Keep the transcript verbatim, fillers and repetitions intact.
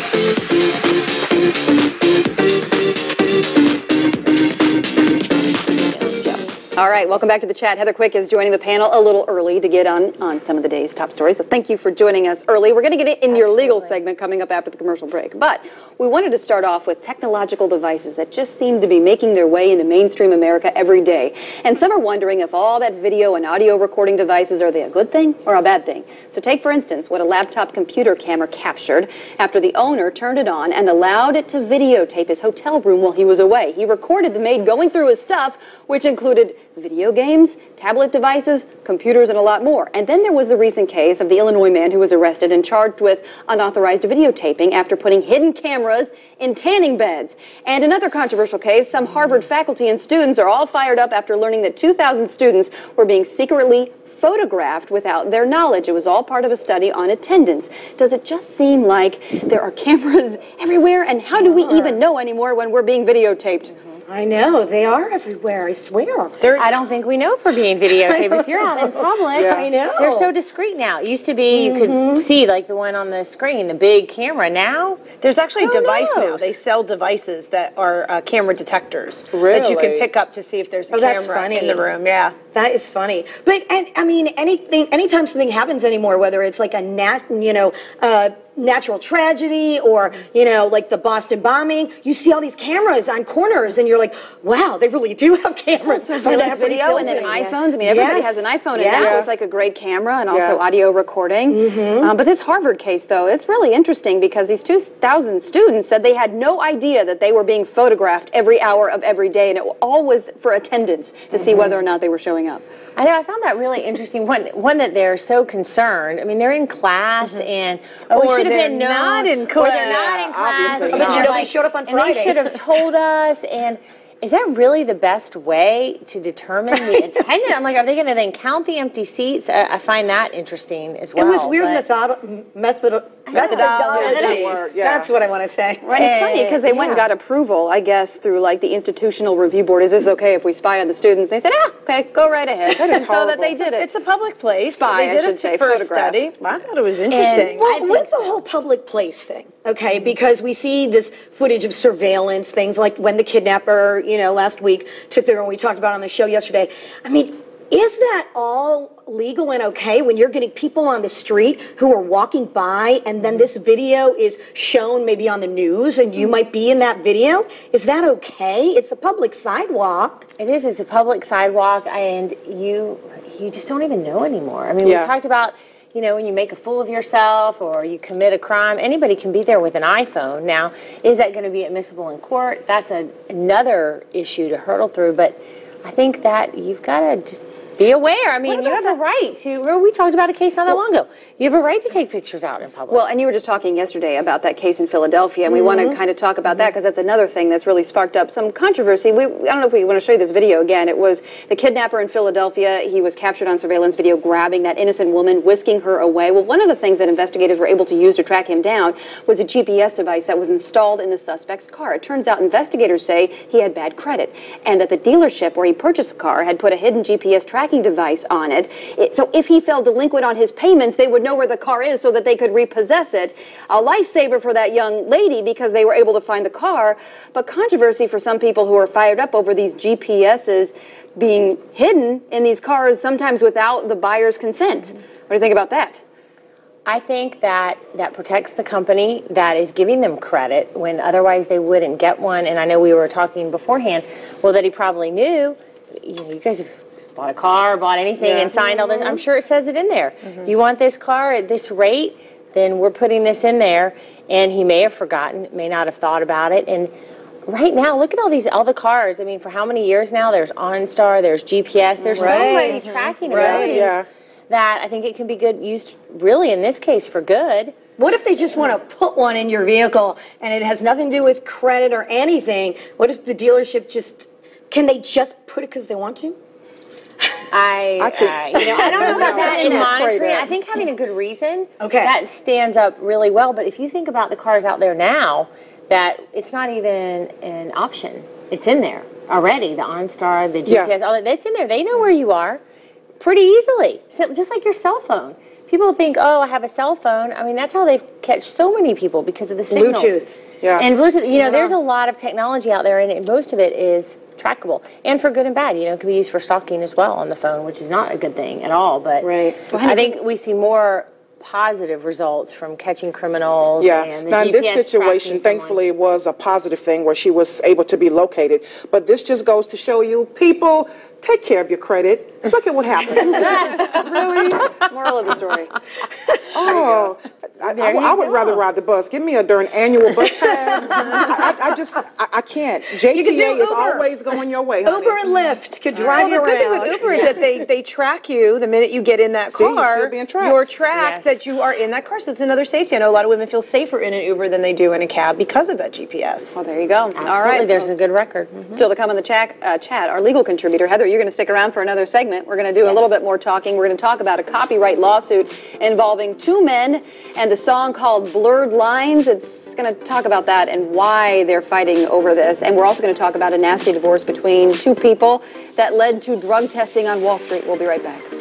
All right, welcome back to the chat. Heather Quick is joining the panel a little early to get on, on some of the day's top stories. So thank you for joining us early. We're going to get it in your legal segment coming up after the commercial break. But we wanted to start off with technological devices that just seem to be making their way into mainstream America every day. And some are wondering if all that video and audio recording devices, are they a good thing or a bad thing? So take, for instance, what a laptop computer camera captured after the owner turned it on and allowed it to videotape his hotel room while he was away. He recorded the maid going through his stuff, which included video games, tablet devices, computers, and a lot more. And then there was the recent case of the Illinois man who was arrested and charged with unauthorized videotaping after putting hidden cameras in tanning beds. And another controversial case, some Harvard faculty and students are all fired up after learning that two thousand students were being secretly photographed without their knowledge. It was all part of a study on attendance. Does it just seem like there are cameras everywhere? And how do we even know anymore when we're being videotaped? I know, they are everywhere, I swear. They're, I don't think we know for being videotaped. If you're out in public, yeah. I know. They're so discreet now. It used to be you mm-hmm. could see like the one on the screen, the big camera. Now, there's actually a Who device knows? now. They sell devices that are uh, camera detectors really? that you can pick up to see if there's a oh, that's camera funny. in the room. Yeah. That is funny. But, and I mean, anything, anytime something happens anymore, whether it's like a nat, you know, uh, natural tragedy or, you know, like the Boston bombing, you see all these cameras on corners and you're like, wow, they really do have cameras. So surveillance video and then yes. iPhones. I mean, everybody yes. has an iPhone and yes. now it's like a great camera and also yeah. audio recording. Mm-hmm. um, but this Harvard case, though, it's really interesting because these two thousand students said they had no idea that they were being photographed every hour of every day, and it all was for attendance to mm-hmm. see whether or not they were showing up. I know, I found that really interesting. One, one that they're so concerned. I mean, they're in class, mm-hmm. and oh, or we should have they're been known, not in class. Or they're not in class. Obviously and not. But you know, like, they showed up on and they Fridays. should have told us. And is that really the best way to determine the attendance? I'm like, are they going to then count the empty seats? I, I find that interesting as well. It was weird but, method, method, Methodology. methodology. Word, yeah. That's what I want to say. Right, it's funny because they yeah. went and got approval, I guess, through like the Institutional Review Board. Is this okay if we spy on the students? They said, ah, okay, go right ahead. That is and so that they horrible. did it. It's a public place. Spy, they did I should it say, for a photograph. study. I thought it was interesting. Well, with the whole public place thing, okay, because we see this footage of surveillance, things like when the kidnapper, you know, last week took their, and we talked about on the show yesterday. I mean, is that all legal and okay when you're getting people on the street who are walking by and then this video is shown maybe on the news and you might be in that video? Is that okay? It's a public sidewalk. It is. It's a public sidewalk, and you you just don't even know anymore. I mean, Yeah. we talked about, you know, when you make a fool of yourself or you commit a crime, anybody can be there with an iPhone. Now, is that going to be admissible in court? That's a, another issue to hurdle through, but I think that you've got to just be aware. I mean, you have a right to, we talked about a case not that long ago. You have a right to take pictures out in public. Well, and you were just talking yesterday about that case in Philadelphia, and we Mm-hmm. want to kind of talk about mm-hmm. that because that's another thing that's really sparked up some controversy. We, I don't know if we want to show you this video again. It was the kidnapper in Philadelphia. He was captured on surveillance video grabbing that innocent woman, whisking her away. Well, one of the things that investigators were able to use to track him down was a G P S device that was installed in the suspect's car. It turns out investigators say he had bad credit, and that the dealership where he purchased the car had put a hidden G P S tracking device on it. it. So if he fell delinquent on his payments, they would know where the car is so that they could repossess it. A lifesaver for that young lady because they were able to find the car, but controversy for some people who are fired up over these G P Ses being hidden in these cars, sometimes without the buyer's consent. Mm-hmm. What do you think about that? I think that that protects the company that is giving them credit when otherwise they wouldn't get one. And I know we were talking beforehand, well, that he probably knew, you know, you guys have bought a car, bought anything, yeah. and signed all this. I'm sure it says it in there. Mm-hmm. You want this car at this rate, then we're putting this in there. And he may have forgotten, may not have thought about it. And right now, look at all these, all the cars. I mean, for how many years now? There's OnStar, there's G P S, there's right. so many tracking right. abilities Yeah. that I think it can be good used, really, in this case, for good. What if they just want to put one in your vehicle and it has nothing to do with credit or anything? What if the dealership just, can they just put it because they want to? I, I think- uh, you know, I don't know about that in I'm afraid monitoring. that- I think having a good reason, Okay. that stands up really well. But if you think about the cars out there now, that it's not even an option. It's in there already. The OnStar, the G P S, Yeah. all that, that's in there. They know where you are pretty easily. So just like your cell phone. people think, oh, I have a cell phone. I mean, that's how they catch so many people because of the signals. Bluetooth. Yeah. And Bluetooth, you know, there's a lot of technology out there, and it, most of it is trackable. And for good and bad, you know, it can be used for stalking as well on the phone, which is not a good thing at all. But Right. I think we see more positive results from catching criminals. Yeah. And the Now, in G P S this situation, tracking someone. thankfully, it was a positive thing where she was able to be located. But this just goes to show you, people, take care of your credit. Look at what happened. Really? Moral of the story. Oh, I, I, you I would go. rather ride the bus. Give me a darn annual bus pass. I, I, I just, I, I can't. J You T A could do is Uber. always going your way, honey. Uber and Lyft could drive Well, you the good thing around. with Uber is that they, they track you the minute you get in that See, you're car. still being tracked. You're tracked Yes. that you are in that car. So it's another safety. I know a lot of women feel safer in an Uber than they do in a cab because of that G P S. Well, there you go. Absolutely, All right. there's a good record. Mhm. Still to come in the chat, uh, chat, our legal contributor, Heather, you're going to stick around for another segment. We're going to do a little bit more talking. We're going to talk about a copyright lawsuit involving two men and a song called Blurred Lines. It's going to talk about that and why they're fighting over this. And we're also going to talk about a nasty divorce between two people that led to drug testing on Wall Street. We'll be right back.